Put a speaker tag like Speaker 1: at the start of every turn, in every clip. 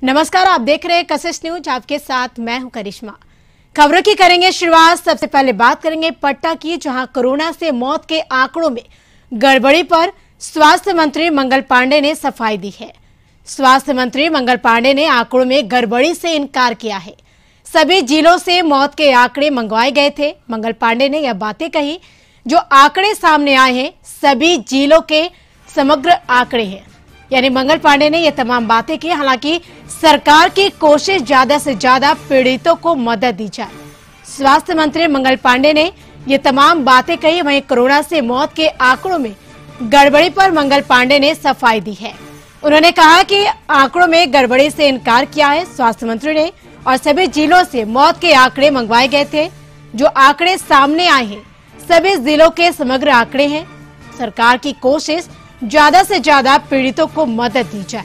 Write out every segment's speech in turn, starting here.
Speaker 1: नमस्कार, आप देख रहे हैं कशिश न्यूज। आपके साथ मैं हूं करिश्मा। खबरों की करेंगे शुरुआत। सबसे पहले बात करेंगे पटना की, जहां कोरोना से मौत के आंकड़ों में गड़बड़ी पर स्वास्थ्य मंत्री मंगल पांडे ने सफाई दी है। स्वास्थ्य मंत्री मंगल पांडे ने आंकड़ों में गड़बड़ी से इनकार किया है। सभी जिलों से मौत के आंकड़े मंगवाए गए थे। मंगल पांडे ने यह बातें कही, जो आंकड़े सामने आए हैं सभी जिलों के समग्र आंकड़े हैं। यानी मंगल पांडे ने ये तमाम बातें की। हालांकि सरकार की कोशिश ज्यादा से ज्यादा पीड़ितों को मदद दी जाए। स्वास्थ्य मंत्री मंगल पांडे ने ये तमाम बातें कही। वहीं कोरोना से मौत के आंकड़ों में गड़बड़ी पर मंगल पांडे ने सफाई दी है। उन्होंने कहा कि आंकड़ों में गड़बड़ी से इनकार किया है स्वास्थ्य मंत्री ने, और सभी जिलों से मौत के आंकड़े मंगवाए गए थे। जो आंकड़े सामने आए हैं सभी जिलों के समग्र आंकड़े हैं। सरकार की कोशिश ज्यादा से ज्यादा पीड़ितों को मदद दी जाए।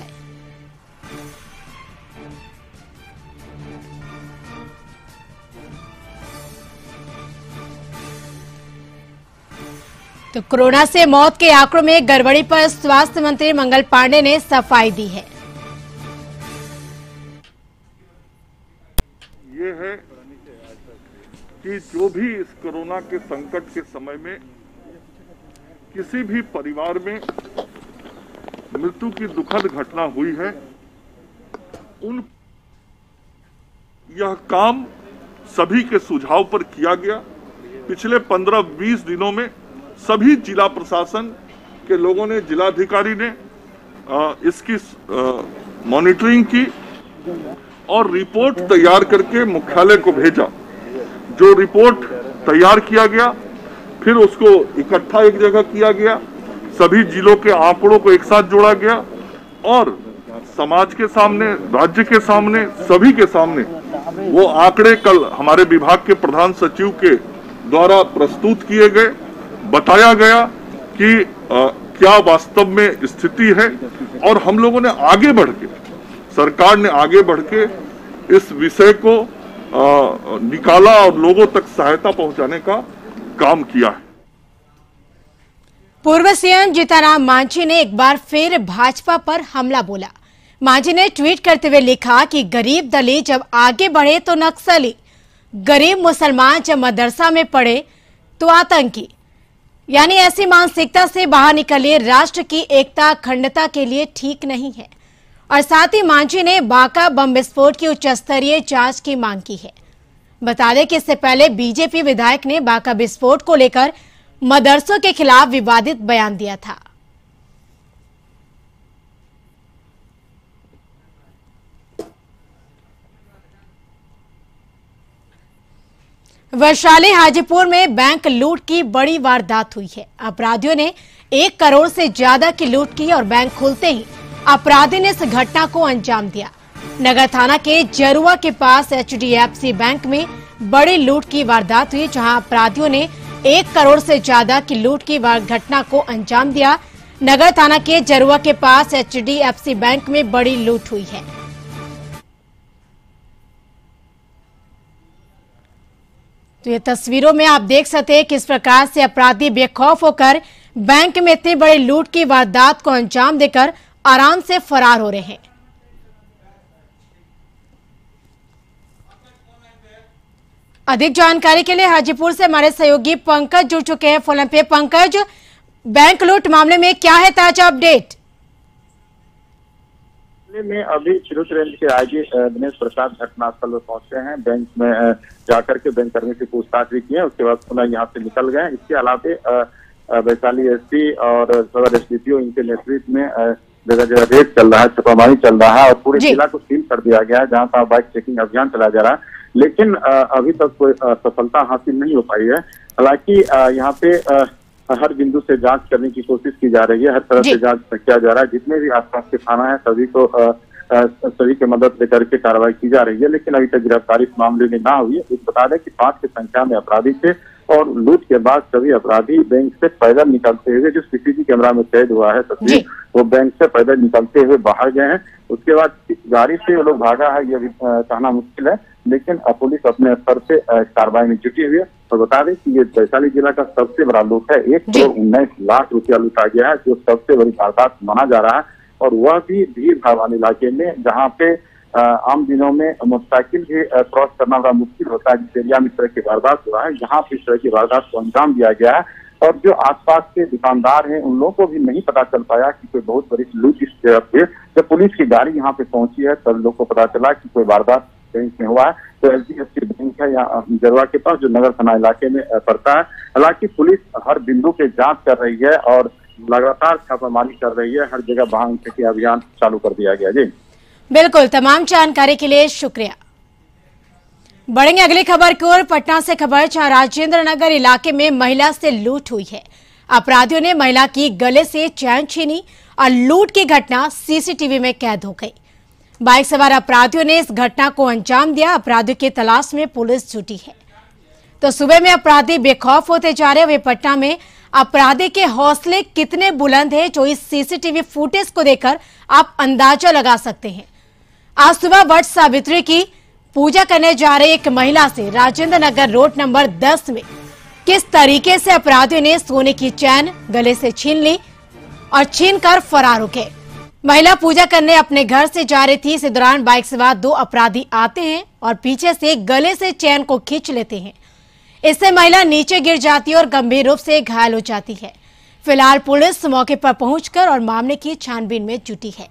Speaker 1: तो कोरोना से मौत के आंकड़ों में गड़बड़ी पर स्वास्थ्य मंत्री मंगल पांडे ने सफाई दी है।
Speaker 2: ये है कि जो भी इस कोरोना के संकट के समय में किसी भी परिवार में मृत्यु की दुखद घटना हुई है, यह काम सभी के सुझाव पर किया गया। पिछले 15-20 दिनों में सभी जिला प्रशासन के लोगों ने, जिलाधिकारी ने इसकी मॉनिटरिंग की और रिपोर्ट तैयार करके मुख्यालय को भेजा। जो रिपोर्ट तैयार किया गया फिर उसको इकट्ठा एक जगह किया गया, सभी जिलों के आंकड़ों को एक साथ जोड़ा गया और समाज के सामने, राज्य के सामने, सभी के सामने वो आंकड़े कल हमारे विभाग के प्रधान सचिव के द्वारा प्रस्तुत किए गए। बताया गया कि क्या वास्तव में स्थिति है और हम लोगों ने आगे बढ़ के, सरकार ने आगे बढ़ के इस विषय को निकाला और लोगों तक सहायता पहुंचाने का काम किया है।
Speaker 1: पूर्व सीएम जीतनराम मांझी ने एक बार फिर भाजपा पर हमला बोला। मांझी ने ट्वीट करते हुए लिखा कि गरीब दलित जब आगे बढ़े तो नक्सली, गरीब मुसलमान जब मदरसा में पढ़े तो आतंकी। यानी ऐसी मानसिकता से बाहर निकलिए, राष्ट्र की एकता अखंडता के लिए ठीक नहीं है। और साथ ही मांझी ने बांका बम विस्फोट की उच्च स्तरीय जांच की मांग की है। बता दें कि इससे पहले बीजेपी विधायक ने बांका विस्फोट को लेकर मदरसों के खिलाफ विवादित बयान दिया था। वैशाली हाजीपुर में बैंक लूट की बड़ी वारदात हुई है। अपराधियों ने 1 करोड़ से ज्यादा की लूट की और बैंक खुलते ही अपराधी ने इस घटना को अंजाम दिया। नगर थाना के जरुआ के पास HDFC बैंक में बड़ी लूट की वारदात हुई, जहां अपराधियों ने 1 करोड़ से ज्यादा की लूट की घटना को अंजाम दिया। नगर थाना के जरुआ के पास HDFC बैंक में बड़ी लूट हुई है। तो ये तस्वीरों में आप देख सकते हैं किस प्रकार से अपराधी बेखौफ होकर बैंक में इतनी बड़ी लूट की वारदात को अंजाम देकर आराम से फरार हो रहे हैं। अधिक जानकारी के लिए हाजीपुर से हमारे सहयोगी पंकज जुड़ चुके हैं फोन पे। पंकज, बैंक लूट मामले में क्या है ताजा अपडेट?
Speaker 3: में अभी चिरूत रेंज के आईजी दिनेश प्रसाद घटनास्थल पर पहुंचे हैं। बैंक में जाकर के बैंक कर्मी से पूछताछ भी की है, उसके बाद पुनः यहाँ से निकल गए। इसके अलावा वैशाली एसपी और सदर एसडीपीओ इनके नेतृत्व में जगह जगह रेड चल रहा है, छापामारी चल रहा है और पूरे जिला को सील कर दिया गया है, जहाँ तक बाइक चेकिंग अभियान चलाया जा रहा है। लेकिन अभी तक कोई सफलता हासिल नहीं हो पाई है। हालांकि यहाँ पे हर बिंदु से जांच करने की कोशिश की जा रही है, हर तरह से जांच किया जा रहा है। जितने भी आसपास के थाना है सभी की मदद लेकर के कार्रवाई की जा रही है, लेकिन अभी तक गिरफ्तारी इस मामले में ना हुई है। बता दें कि 5 की संख्या में अपराधी थे और लूट के बाद सभी अपराधी बैंक से पैदल निकलते हुए, जो सीसीटीवी कैमरा में कैद हुआ है तस्वीर, वो बैंक से पैदल निकलते हुए बाहर गए हैं। उसके बाद गाड़ी से वो लोग भागा है, ये कहना मुश्किल है, लेकिन पुलिस अपने स्तर से कार्रवाई में जुटी हुई है। और बता दें कि ये वैशाली जिला का सबसे बड़ा लूट है। 1,19,00,000 रुपया लूटा गया है, जो सबसे बड़ी वारदात माना जा रहा है। और वह भी भीड़ भाड़ वाले इलाके में, जहाँ पे आम दिनों में मोटरसाइकिल भी क्रॉस करना बड़ा मुश्किल होता है। जिस एरिया में इस तरह की वारदात हुआ है, यहाँ पे इस तरह की वारदात को अंजाम दिया गया है और जो आसपास के दुकानदार हैं उन लोगों को भी नहीं पता चल पाया कि कोई बहुत बड़ी लूट इस जगह पे। जब पुलिस की गाड़ी यहाँ पे पहुंची है तब लोग को पता चला कि कोई वारदात बैंक में हुआ है। तो HDFC बैंक है यहाँ जरवा के पास, जो नगर थाना इलाके में पड़ता है। हालांकि पुलिस हर बिंदु पे जांच कर रही है और लगातार छापामारी कर रही है। हर जगह वाहन चेकिंग अभियान चालू कर दिया गया। जी
Speaker 1: बिल्कुल, तमाम जानकारी के लिए शुक्रिया। बढ़ेंगे अगली खबर की ओर। पटना से खबर, जहां राजेंद्र नगर इलाके में महिला से लूट हुई है। अपराधियों ने महिला की गले से चैन छीनी और लूट की घटना सीसीटीवी में कैद हो गई। बाइक सवार अपराधियों ने इस घटना को अंजाम दिया। अपराधियों की तलाश में पुलिस जुटी है। तो सुबह में अपराधी बेखौफ होते जा रहे। वे पटना में अपराधी के हौसले कितने बुलंद है, जो इस सीसीटीवी फुटेज को देखकर आप अंदाजा लगा सकते हैं। आज सुबह वट सावित्री की पूजा करने जा रही एक महिला से राजेंद्र नगर रोड नंबर 10 में किस तरीके से अपराधियों ने सोने की चैन गले से छीन ली और छीनकर फरार हो गए। महिला पूजा करने अपने घर से जा रही थी। इस दौरान बाइक सवार 2 अपराधी आते हैं और पीछे से गले से चैन को खींच लेते हैं। इससे महिला नीचे गिर जाती है और गंभीर रूप से घायल हो जाती है। फिलहाल पुलिस मौके पर पहुंचकर और मामले की छानबीन में जुटी है।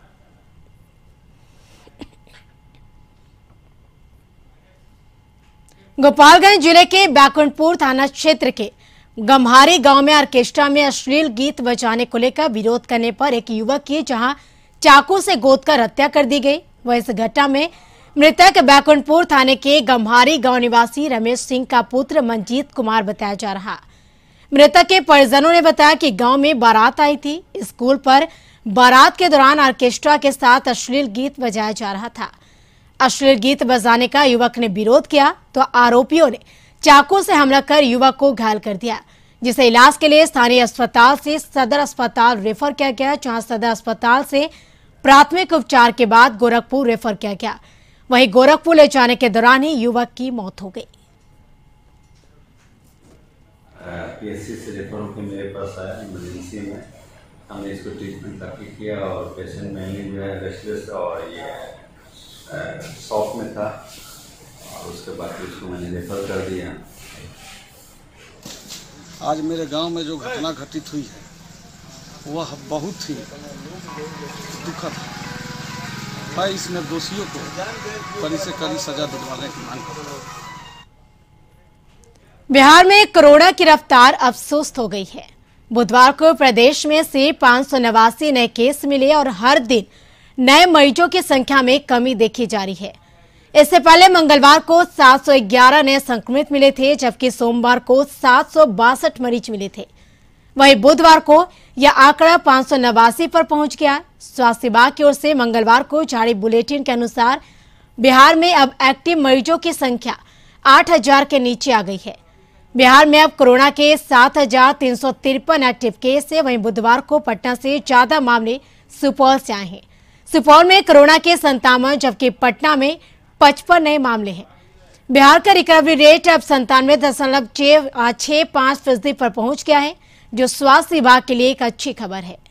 Speaker 1: गोपालगंज जिले के बैकुंठपुर थाना क्षेत्र के गम्हारी गांव में ऑर्केस्ट्रा में अश्लील गीत बजाने को लेकर विरोध करने पर एक युवक की जहां चाकू से गोदकर हत्या कर दी गई। वह इस घटना में मृतक बैकुंठपुर थाने के गम्हारी गांव निवासी रमेश सिंह का पुत्र मंजीत कुमार बताया जा रहा। मृतक के परिजनों ने बताया कि गांव में बारात आई थी। स्कूल पर बारात के दौरान ऑर्केस्ट्रा के साथ अश्लील गीत बजाया जा रहा था। अश्लील गीत बजाने का युवक ने विरोध किया तो आरोपियों ने चाकू से हमला कर युवक को घायल कर दिया, जिसे इलाज के लिए स्थानीय अस्पताल से सदर अस्पताल रेफर किया गया, जहां सदर अस्पताल से प्राथमिक उपचार के बाद गोरखपुर रेफर किया गया। वहीं गोरखपुर ले जाने के दौरान ही युवक की मौत हो गई।
Speaker 4: PSC से रेफर होकर मेरे पास आया इमरजेंसी में। हमने इसको ट्रीटमेंट काफ़ी किया और पेशेंट मेनली जो है रेस्टलेस और ये शॉक में था और उसके बाद उसको मैंने रेफर कर दिया।
Speaker 5: आज मेरे गांव में जो घटना घटित हुई है वह बहुत ही दुखद है। मैं इसमें दोषियों को कड़ी से कड़ी सजा दिलवाने की मांग करता हूं।
Speaker 1: बिहार में कोरोना की रफ्तार अब सुस्त हो गई है। बुधवार को प्रदेश में से 589 नए केस मिले और हर दिन नए मरीजों की संख्या में कमी देखी जा रही है। इससे पहले मंगलवार को 711 नए संक्रमित मिले थे, जबकि सोमवार को 762 मरीज मिले थे। वहीं बुधवार को यह आंकड़ा 589 पर पहुंच गया। स्वास्थ्य विभाग की ओर से मंगलवार को जारी बुलेटिन के अनुसार बिहार में अब एक्टिव मरीजों की संख्या 8000 के नीचे आ गई है। बिहार में अब कोरोना के 7353 एक्टिव केस है। वहीं बुधवार को पटना से ज्यादा मामले सुपौल से आए हैं। सुपौल में कोरोना के 57, जबकि पटना में 55 नए मामले हैं। बिहार का रिकवरी रेट अब 97.65% पर पहुंच गया है, जो स्वास्थ्य विभाग के लिए एक अच्छी खबर है।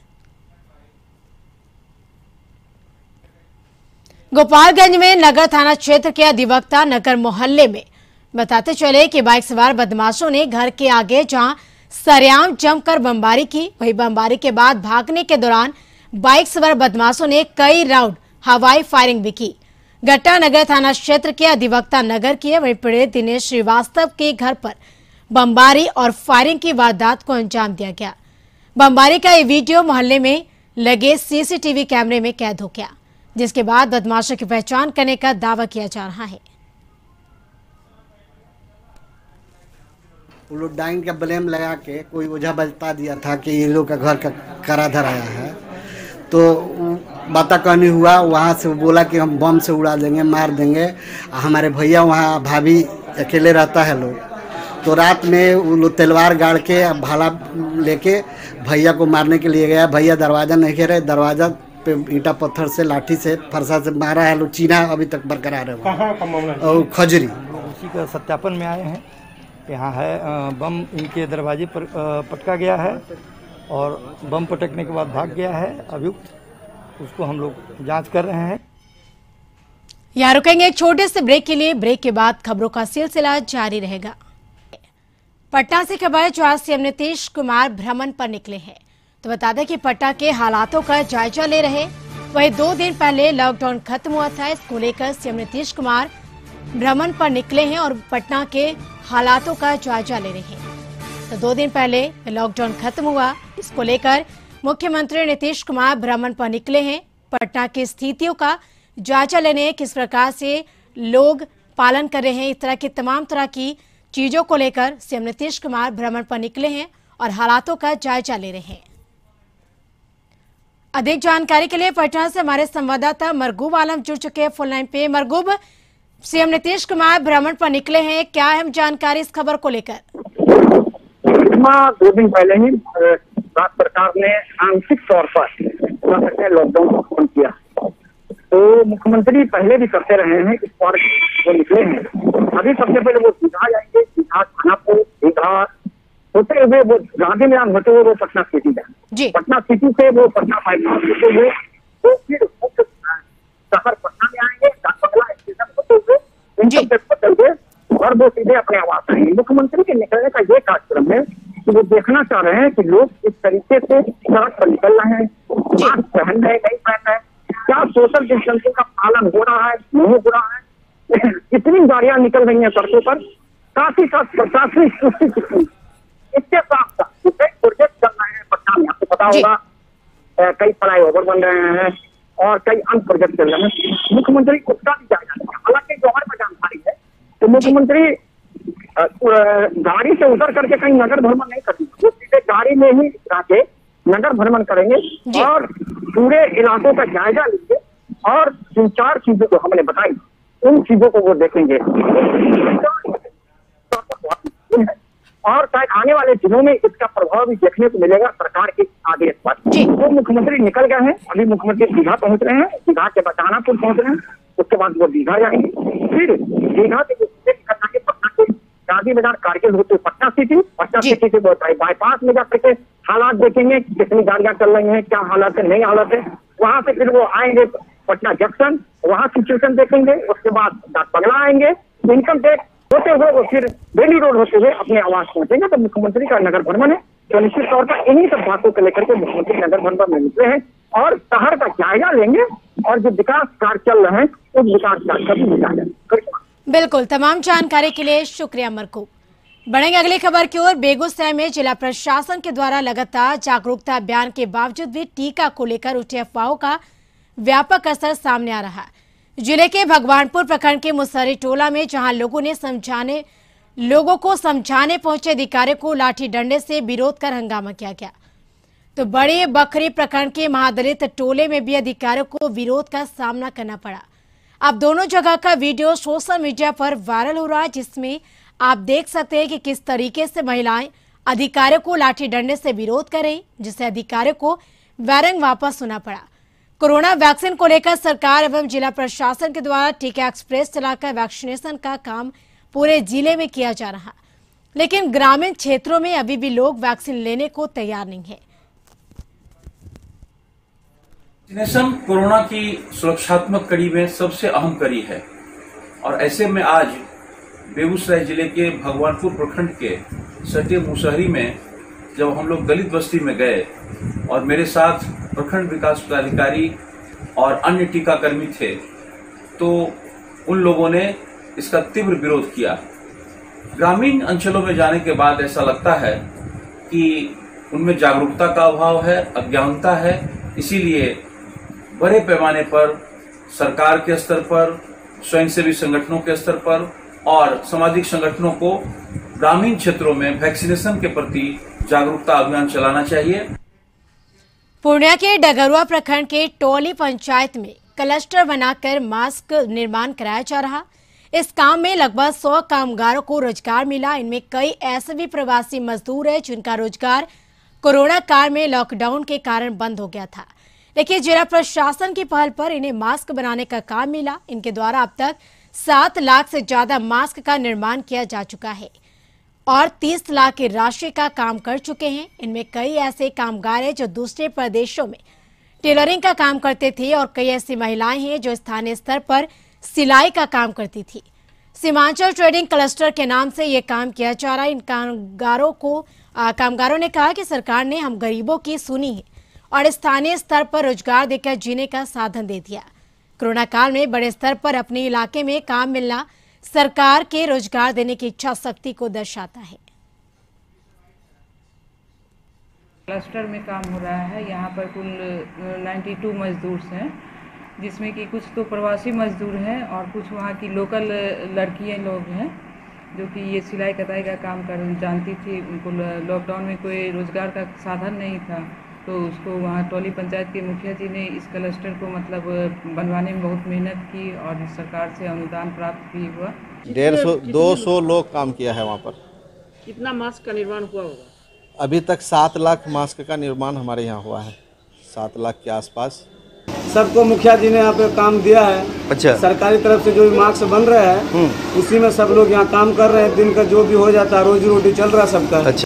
Speaker 1: गोपालगंज में नगर थाना क्षेत्र के अधिवक्ता नगर मोहल्ले में बताते चले कि बाइक सवार बदमाशों ने घर के आगे जहां सरेआम जमकर बमबारी की, वहीं बमबारी के बाद भागने के दौरान बाइक सवार बदमाशों ने कई राउंड हवाई फायरिंग भी की। घटना नगर थाना क्षेत्र के अधिवक्ता नगर की है। वहीं पीड़ित दिनेश श्रीवास्तव के घर पर बमबारी और फायरिंग की वारदात को अंजाम दिया गया। बमबारी का ये वीडियो मोहल्ले में लगे सीसीटीवी कैमरे में कैद हो गया, जिसके बाद बदमाशों की पहचान करने का दावा किया जा रहा है।
Speaker 6: वो लोग डाइन का ब्लेम लगा के कोई वजह बता दिया था कि ये लोग का घर का करा धराया है, तो बाता कहनी हुआ। वहाँ से बोला कि हम बम से उड़ा देंगे, मार देंगे। हमारे भैया वहाँ भाभी अकेले रहता है लोग, तो रात में वो लोग तलवार गाड़ के भाला लेके भैया को मारने के लिए गया। भैया दरवाज़ा नहीं घेरे, दरवाज़ा पे ईंटा पत्थर से लाठी से फरसा से मारा है। लोग चीना अभी तक बरकरार है।
Speaker 7: कहाँ का मामला है?
Speaker 6: और खजरी
Speaker 7: उसी का सत्यापन में आए हैं। यहाँ है बम इनके दरवाजे पर पटका गया है और बम पटकने के बाद भाग गया है अभियुक्त। उसको हम लोग जांच कर रहे हैं।
Speaker 1: यहाँ रुकेंगे एक छोटे से ब्रेक के लिए। ब्रेक के बाद खबरों का सिलसिला जारी रहेगा। पटना से खबर जो आज सीएम नीतीश कुमार भ्रमण पर निकले हैं। तो बता दें कि पटना के हालातों का जायजा ले रहे। वहीं 2 दिन पहले लॉकडाउन खत्म हुआ था। इसको लेकर सीएम नीतीश कुमार भ्रमण पर निकले हैं और पटना के हालातों का जायजा ले रहे हैं। तो 2 दिन पहले लॉकडाउन खत्म हुआ, इसको लेकर मुख्यमंत्री नीतीश कुमार भ्रमण पर निकले हैं। पटना की स्थितियों का जायजा लेने, किस प्रकार से लोग पालन कर रहे हैं, इस तरह की तमाम तरह की चीजों को लेकर सीएम नीतीश कुमार भ्रमण पर निकले हैं और हालातों का जायजा ले रहे हैं। अधिक जानकारी के लिए पटना से हमारे संवाददाता मरगूब आलम जुड़ चुके हैं फोन लाइन पे। मरगूब, सीएम नीतीश कुमार भ्रमण पर निकले हैं, क्या अहम जानकारी इस खबर को लेकर?
Speaker 8: 2 दिन पहले ही भारत सरकार ने आंशिक तौर पर लॉकडाउन को खत्म किया। तो मुख्यमंत्री पहले भी करते रहे हैं, इस बार वो निकले हैं। अभी सबसे पहले वो दीघा जाएंगे, दीघा खानापुर, दीघा होते हुए वो गांधी मैदान होते हुए वो पटना सिटी जाएंगे। पटना सिटी से वो पटना बाईपास होते हुए वो फिर मुख्य शहर पटना में आएंगे, डाकबंगला स्टेशन होते हुए इन सब बदल हुए और वो सीधे अपने आवास आएंगे। मुख्यमंत्री के निकलने का ये कार्यक्रम है कि वो देखना चाह रहे हैं कि लोग इस तरीके से सड़क पर निकल रहे हैं, मास्क पहन रहे, नहीं पहन रहे, क्या सोशल डिस्टेंसिंग का पालन हो रहा है, नहीं हो रहा है, कितनी गाड़ियां निकल रही हैं सड़कों पर, साथ ही साथ प्रशासनिक स्थिति कितनी। इसके साथ साथ कई प्रोजेक्ट चल रहे हैं पटना में, आपको पता होगा कई फ्लाईओवर बन रहे हैं और कई अन्य प्रोजेक्ट चल रहे हैं। मुख्यमंत्री उसका भी जायजा लिया। हालांकि जौहर में जानकारी है तो मुख्यमंत्री गाड़ी से उतर करके कहीं नगर भ्रमण नहीं करेंगे, वो सीधे गाड़ी में ही जाके नगर भ्रमण करेंगे और पूरे इलाकों का जायजा लेंगे और 3-4 चीजों को हमने बताई, उन चीजों को वो देखेंगे और शायद आने वाले दिनों में इसका प्रभाव भी देखने को मिलेगा सरकार के आदेश पर। वो मुख्यमंत्री निकल गए हैं, अभी मुख्यमंत्री दीघा पहुंच रहे हैं, दीघा के बाद दानापुर पहुंच रहे हैं, उसके बाद वो दीघा जाएंगे, फिर दीघा से पटना के गांधी मैदान कारगिल होते पटना सिटी से बाईपास में जाकर के हालात देखेंगे, कितनी गाड़ियां चल रही हैं, क्या हालत है, नहीं हालत है। वहां से फिर वो आएंगे पटना जंक्शन, वहां सिचुएशन देखेंगे, उसके बाद डाकबंगला आएंगे, इनकम टैक्स होते हुए वो फिर बेली रोड होते हुए अपने आवास पहुंचेंगे। तो मुख्यमंत्री का नगर भ्रमण है, तो निश्चित तौर पर इन्हीं सब बातों को लेकर के मुख्यमंत्री नगर भ्रमण में निकले हैं और शहर का जायजा लेंगे और जो विकास कार्य चल रहे हैं उस विकास कार्य का भी जायजा।
Speaker 1: बिल्कुल, तमाम जानकारी के लिए शुक्रिया मरकूब। बढ़ेंगे अगली खबर की ओर। बेगूसराय में जिला प्रशासन के द्वारा लगातार जागरूकता अभियान के बावजूद भी टीका को लेकर उठे अफवाहों का व्यापक असर सामने आ रहा है। जिले के भगवानपुर प्रखंड के मुसहरी टोला में जहां लोगों को समझाने पहुंचे अधिकारियों को लाठी डंडे से विरोध कर हंगामा किया गया। तो बड़े बखरी प्रखंड के महादलित टोले में भी अधिकारियों को विरोध का सामना करना पड़ा। अब दोनों जगह का वीडियो सोशल मीडिया पर वायरल हो रहा है, जिसमें आप देख सकते हैं कि किस तरीके से महिलाएं अधिकारियों को लाठी डंडे से विरोध कर रही, जिससे अधिकारियों को वारंट वापस सुना पड़ा। कोरोना वैक्सीन को लेकर सरकार एवं जिला प्रशासन के द्वारा टीका एक्सप्रेस चलाकर वैक्सीनेशन का काम पूरे जिले में किया जा रहा, लेकिन ग्रामीण क्षेत्रों में अभी भी लोग वैक्सीन लेने को तैयार नहीं है।
Speaker 9: वैक्सीनेशन कोरोना की सुरक्षात्मक कड़ी में सबसे अहम कड़ी है और ऐसे में आज बेगूसराय जिले के भगवानपुर प्रखंड के सटे मुसहरी में जब हम लोग दलित बस्ती में गए और मेरे साथ प्रखंड विकास पदाधिकारी और अन्य टीकाकर्मी थे, तो उन लोगों ने इसका तीव्र विरोध किया। ग्रामीण अंचलों में जाने के बाद ऐसा लगता है कि उनमें जागरूकता का अभाव है, अज्ञानता है, इसीलिए बड़े पैमाने पर सरकार के स्तर पर, स्वयंसेवी संगठनों के स्तर पर और सामाजिक संगठनों को ग्रामीण क्षेत्रों में वैक्सीनेशन के प्रति जागरूकता अभियान चलाना चाहिए।
Speaker 1: पूर्णिया के डगरुआ प्रखंड के टोली पंचायत में क्लस्टर बनाकर मास्क निर्माण कराया जा रहा। इस काम में लगभग 100 कामगारों को रोजगार मिला। इनमें कई ऐसे भी प्रवासी मजदूर हैं जिनका रोजगार कोरोना काल में लॉकडाउन के कारण बंद हो गया था, लेकिन जिला प्रशासन की पहल पर इन्हें मास्क बनाने का काम मिला। इनके द्वारा अब तक 7 लाख से ज्यादा मास्क का निर्माण किया जा चुका है और 30 लाख की राशि का काम कर चुके हैं। इनमें कई ऐसे कामगार हैं जो दूसरे प्रदेशों में टेलरिंग का काम करते थे और कई ऐसी महिलाएं हैं जो स्थानीय स्तर पर सिलाई का काम करती थी। सीमांचल ट्रेडिंग क्लस्टर के नाम से ये काम किया जा रहा है। इन कामगारों ने कहा कि सरकार ने हम गरीबों की सुनी है और स्थानीय स्तर पर रोजगार देकर जीने का साधन दे दिया। कोरोना काल में बड़े स्तर पर अपने इलाके में काम मिलना सरकार के रोजगार देने की इच्छा शक्ति को दर्शाता है।
Speaker 10: क्लस्टर में काम हो रहा है। यहाँ पर कुल 92 मजदूर हैं, जिसमें कि कुछ तो प्रवासी मजदूर हैं और कुछ वहाँ की लोकल लड़कियाँ लोग हैं जो कि ये सिलाई कताई का काम कर जानती थी। उनको लॉकडाउन में कोई रोजगार का साधन नहीं था, तो उसको वहाँ टोली पंचायत के मुखिया जी ने इस क्लस्टर को मतलब बनवाने में बहुत मेहनत की और सरकार से अनुदान प्राप्त भी हुआ।
Speaker 11: 150-200 लोग काम किया है वहाँ पर।
Speaker 12: कितना मास्क का निर्माण हुआ होगा?
Speaker 11: अभी तक 7 लाख मास्क का निर्माण हमारे यहाँ हुआ है, 7 लाख के आसपास।
Speaker 6: सबको मुखिया जी ने यहाँ पे काम दिया है।
Speaker 11: अच्छा।
Speaker 6: सरकारी तरफ से जो भी मास्क बन रहे हैं उसी में सब लोग यहाँ काम कर रहे हैं। दिन का जो भी हो जाता है, रोजी रोटी चल रहा है सबका।
Speaker 11: अच्छा।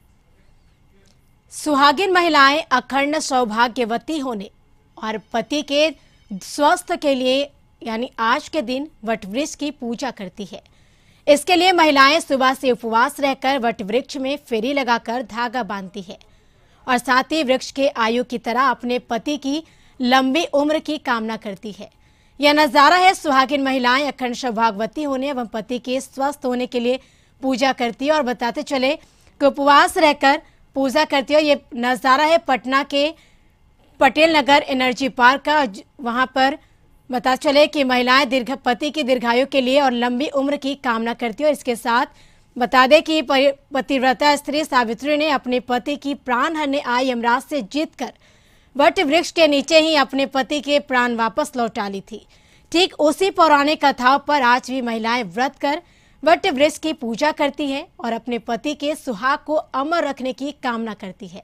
Speaker 1: सुहागिन महिलाएं अखंड सौभाग्यवती होने और पति के स्वास्थ्य के लिए यानी आज के दिन वटवृक्ष की पूजा करती है। इसके लिए महिलाएं सुबह से उपवास रहकर वटवृक्ष में फेरी लगाकर धागा बांधती है और साथ ही वृक्ष के आयु की तरह अपने पति की लंबी उम्र की कामना करती है। यह नजारा है सुहागिन महिलाएं अखंड सौभाग्यवती होने एवं पति के स्वस्थ होने के लिए पूजा करती है। और बताते चले कि उपवास रहकर पूजा करती है। ये नजारा है पटना के पटेल नगर एनर्जी पार्क का। वहां पर बता चले कि महिलाएं पति की दीर्घायु के लिए और लंबी उम्र की कामना करती है। और इसके साथ बता दें कि पतिव्रता स्त्री सावित्री ने अपने पति की प्राण हरने आई यमराज से जीतकर वट वृक्ष के नीचे ही अपने पति के प्राण वापस लौटा ली थी। ठीक उसी पौराणिक कथाओं पर आज भी महिलाएं व्रत कर वट वृक्ष की पूजा करती है और अपने पति के सुहाग को अमर रखने की कामना करती है।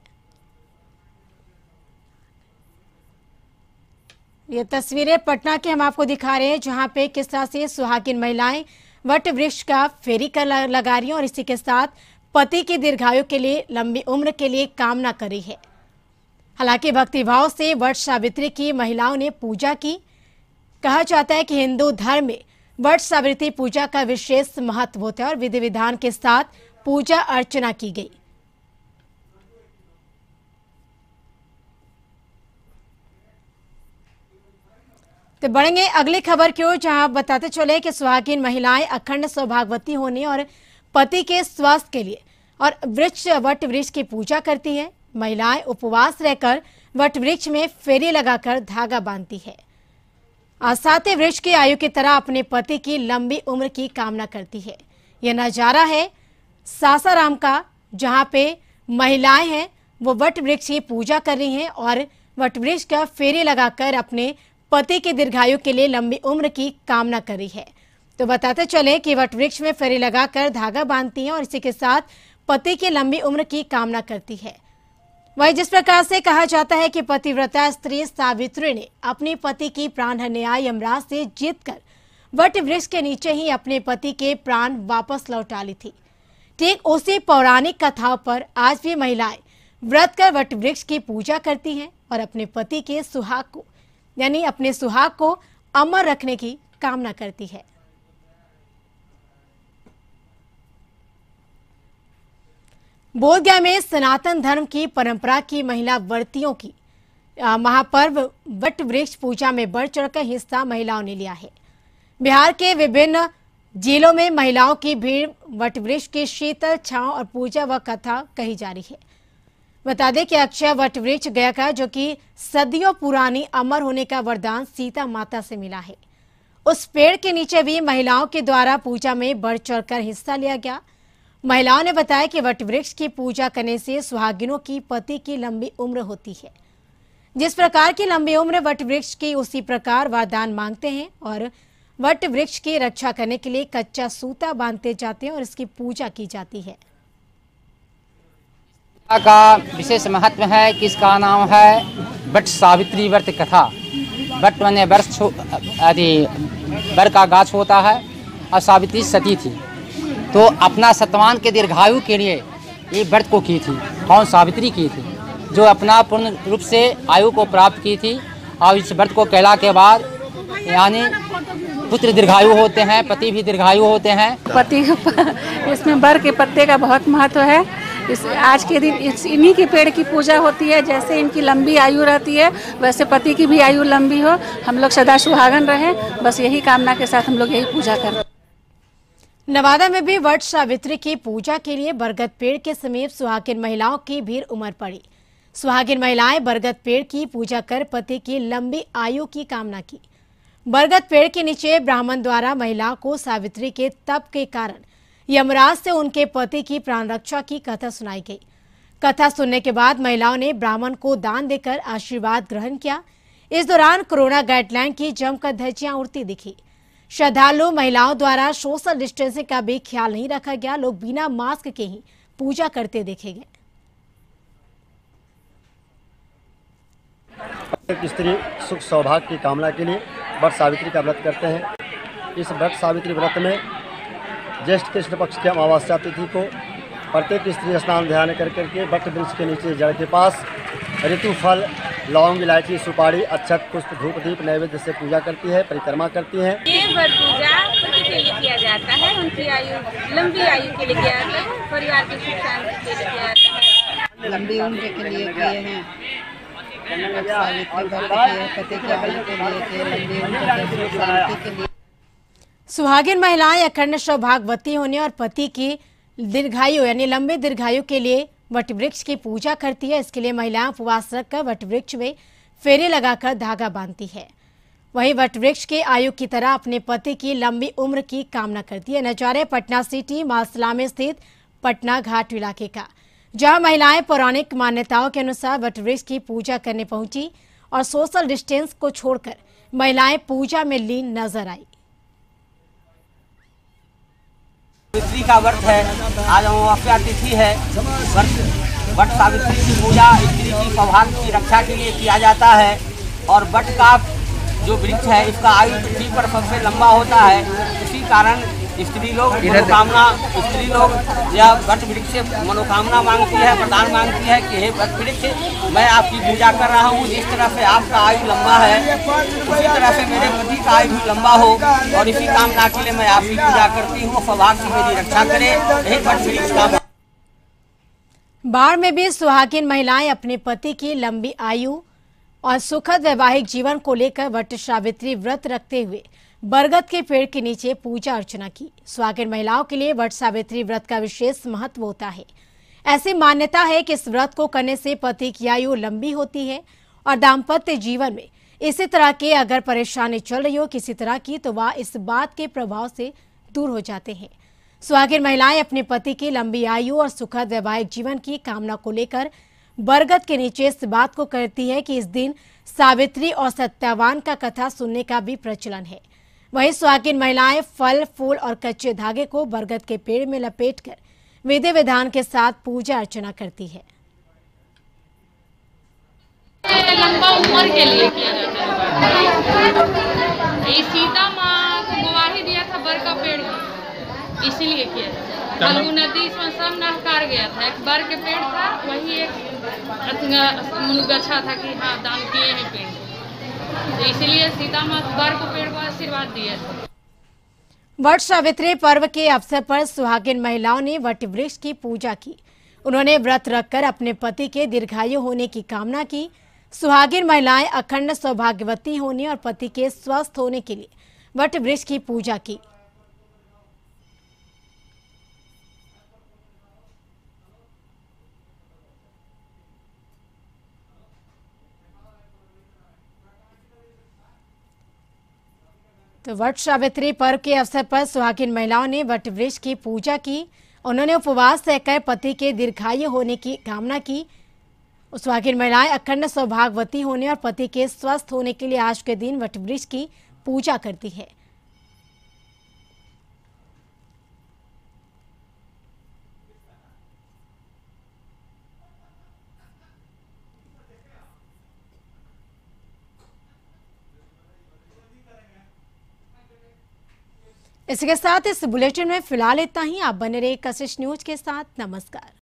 Speaker 1: ये तस्वीरें पटना के हम आपको दिखा रहे हैं, जहां पे किस तरह से सुहागिन महिलाएं वट वृक्ष का फेरी कर लगा रही हैं और इसी के साथ पति की दीर्घायु के लिए लंबी उम्र के लिए कामना करी है। हालांकि भक्तिभाव से वट सावित्री की महिलाओं ने पूजा की। कहा जाता है कि हिंदू धर्म में वट सावित्री पूजा का विशेष महत्व होता है और विधि विधान के साथ पूजा अर्चना की गई। तो बढ़ेंगे अगली खबर की ओर, जहां बताते चले कि सुहागिन महिलाएं अखंड सौभाग्यवती होने और पति के स्वास्थ्य के लिए और वट वृक्ष की पूजा करती है। महिलाएं उपवास रहकर वट वृक्ष में फेरी लगाकर धागा बांधती है और साथ ही वृक्ष की आयु की तरह अपने पति की लंबी उम्र की कामना करती है। यह नजारा है सासाराम का, जहां पे महिलाएं हैं वो वट वृक्ष की पूजा कर रही हैं और वट वृक्ष का फेरी लगाकर अपने पति की दीर्घायु के लिए लंबी उम्र की कामना कर रही है। तो बताते चले कि वट वृक्ष में फेरी लगाकर धागा बांधती हैं और इसी के साथ पति की लंबी उम्र की कामना करती है। वही जिस प्रकार से कहा जाता है कि पतिव्रता स्त्री सावित्री ने अपने पति की प्राण हरने आई यमराज से जीतकर वट वृक्ष के नीचे ही अपने पति के प्राण वापस लौटा ली थी। ठीक उसी पौराणिक कथाओं पर आज भी महिलाएं व्रत कर वट वृक्ष की पूजा करती हैं और अपने पति के सुहाग को यानी अपने सुहाग को अमर रखने की कामना करती है। बोधगया में सनातन धर्म की परंपरा की महिला व्रतियों की महापर्व वट वृक्ष पूजा में बढ़ चढ़कर हिस्सा महिलाओं ने लिया है। बिहार के विभिन्न जिलों में महिलाओं की भीड़ वट वृक्ष की शीतल छांव और पूजा व कथा कही जा रही है। बता दें कि अक्षय वट वृक्ष गया का जो कि सदियों पुरानी अमर होने का वरदान सीता माता से मिला है। उस पेड़ के नीचे भी महिलाओं के द्वारा पूजा में बढ़ चढ़कर हिस्सा लिया गया। महिलाओं ने बताया कि वट वृक्ष की पूजा करने से सुहागिनों की पति की लंबी उम्र होती है। जिस प्रकार की लंबी उम्र वट वृक्ष की, उसी प्रकार वरदान मांगते हैं और वट वृक्ष की रक्षा करने के लिए कच्चा सूता बांधते जाते हैं और इसकी पूजा की जाती है।
Speaker 13: का विशेष महत्व है कि इसका नाम है वट सावित्री व्रत कथा। वट माने वर्ष आदि वर का गाछ होता है और सावित्री सती थी, तो अपना सतवान के दीर्घायु के लिए ये व्रत को की थी। कौन? सावित्री की थी, जो अपना पूर्ण रूप से आयु को प्राप्त की थी। और इस व्रत को कैला के बाद यानी पुत्र दीर्घायु होते हैं, पति भी दीर्घायु होते हैं।
Speaker 14: पति इसमें बर के पत्ते का बहुत महत्व है। इस आज के दिन इन्हीं के पेड़ की पूजा होती है। जैसे इनकी लंबी आयु रहती है वैसे पति की भी आयु लंबी हो, हम लोग सदा सुहागन रहें, बस यही कामना के साथ हम लोग यही पूजा करते हैं।
Speaker 1: नवादा में भी वट सावित्री की पूजा के लिए बरगद पेड़ के समीप सुहागिन महिलाओं की भीड़ उमड़ पड़ी। सुहागिन महिलाएं बरगद पेड़ की पूजा कर पति की लंबी आयु की कामना की। बरगद पेड़ के नीचे ब्राह्मण द्वारा महिलाओं को सावित्री के तप के कारण यमराज से उनके पति की प्राण रक्षा की कथा सुनाई गई। कथा सुनने के बाद महिलाओं ने ब्राह्मण को दान देकर आशीर्वाद ग्रहण किया। इस दौरान कोरोना गाइडलाइन की जमकर धज्जियां उड़ती दिखी। श्रद्धालु महिलाओं द्वारा सोशल डिस्टेंसिंग का भी ख्याल नहीं रखा गया। लोग बिना मास्क के ही पूजा करते देखे गए।
Speaker 15: एक स्त्री सुख सौभाग्य की कामना के लिए वट सावित्री का व्रत करते हैं। इस वट सावित्री व्रत में ज्येष्ठ कृष्ण पक्ष की अमावस्या तिथि को प्रत्येक स्त्री स्नान ध्यान करके वट वृक्ष के नीचे जड़ के पास ऋतु फल, लौंग, इलायची, सुपारी, अक्षत, पुष्प, धूप, दीप नैवेद्य से पूजा करती है, परिक्रमा करती है।
Speaker 16: ये वट पूजा पति के लिए किया जाता है, उनकी आयु लंबी आयु के लिए किया जाता है, परिवार की सुख शांति के लिए किया जाता है।
Speaker 17: लंबी उम्र के लिए किए हैं, पति के बल के लिए किए, लंबी उम्र के सुख शांति के लिए।
Speaker 1: सुहागिन महिलाएं अखंड सौभाग्यवती होने और पति की दीर्घायु यानी लंबे दीर्घायु के लिए वट वृक्ष की पूजा करती है। इसके लिए महिलाएं उपवास रखकर वट वृक्ष में फेरे लगाकर धागा बांधती है। वहीं वट वृक्ष के आयु की तरह अपने पति की लंबी उम्र की कामना करती है। नजारे पटना सिटी मासला में स्थित पटना घाट इलाके का, जहां महिलाएं पौराणिक मान्यताओं के अनुसार वट वृक्ष की पूजा करने पहुंची और सोशल डिस्टेंस को छोड़कर महिलाएं पूजा में लीन नजर आई।
Speaker 18: सावित्री का व्रत है, आज अमावस्या तिथि है। वट सावित्री की पूजा स्त्री की सौभाग्य की रक्षा के लिए किया जाता है और वट का जो वृक्ष है इसका आयु पृथ्वी पर सबसे लंबा होता है। इसी कारण स्त्री लोग यह वट वृक्ष से मनोकामना मांगती है, वरदान मांगती है कि हे वट वृक्ष, मैं आपकी पूजा कर रहा हूँ। जिस तरह से आपका आयु लंबा है उसी तरह से मेरे पति का आयु भी लंबा हो और इसी कामना के लिए मैं आपकी पूजा करती हूँ। सौभाग्य की मेरी रक्षा करे, यही वट वृक्ष का।
Speaker 1: बाढ़ में भी सुहागिन महिलाएं अपने पति की लंबी आयु और सुखद वैवाहिक जीवन को लेकर वट सावित्री व्रत रखते हुए बरगद के पेड़ के नीचे पूजा अर्चना की। सुहागिन महिलाओं के लिए वट सावित्री व्रत का विशेष महत्व होता है। ऐसी मान्यता है कि इस व्रत को करने से पति की आयु लंबी होती है और दाम्पत्य जीवन में इसी तरह के अगर परेशानी चल रही हो किसी तरह की तो वह इस बात के प्रभाव से दूर हो जाते हैं। सुहागिन महिलाएं अपने पति की लंबी आयु और सुखद वैवाहिक जीवन की कामना को लेकर बरगद के नीचे इस बात को करती है कि इस दिन सावित्री और सत्यवान का कथा सुनने का भी प्रचलन है। वहीं सुहागिन महिलाएं फल, फूल और कच्चे धागे को बरगद के पेड़ में लपेटकर विधि विधान के साथ पूजा अर्चना करती है।
Speaker 19: लंबा उम्र के लिए किया जाता है। ये सीता माँ को गवाही दिया था बर का पेड़, इसीलिए किया जाता है। फल्गु नदी इसमें सब नहकार गया था, एक बर के पेड़ था, वही एक मुनगछा था कि हाँ दान किए हैं पेड़, तो इसीलिए सीता माँ बर को पेड़ को आशीर्वाद दिए थे।
Speaker 1: वट सावित्री पर्व के अवसर पर सुहागिन महिलाओं ने वट वृक्ष की पूजा की। उन्होंने व्रत रखकर अपने पति के दीर्घायु होने की कामना की। सुहागिन महिलाएं अखंड सौभाग्यवती होने और पति के स्वस्थ होने के लिए वट वृक्ष की पूजा की। तो वट सावित्री पर्व के अवसर पर सुहागिन महिलाओं ने वट वृक्ष की पूजा की। उन्होंने उपवास रहकर पति के दीर्घायु होने की कामना की। सुहागिन महिलाएं अखंड सौभाग्यवती होने और पति के स्वस्थ होने के लिए आज के दिन वट वृक्ष की पूजा करती है। इसके साथ इस बुलेटिन में फिलहाल इतना ही। आप बने रहिए कशिश न्यूज के साथ। नमस्कार।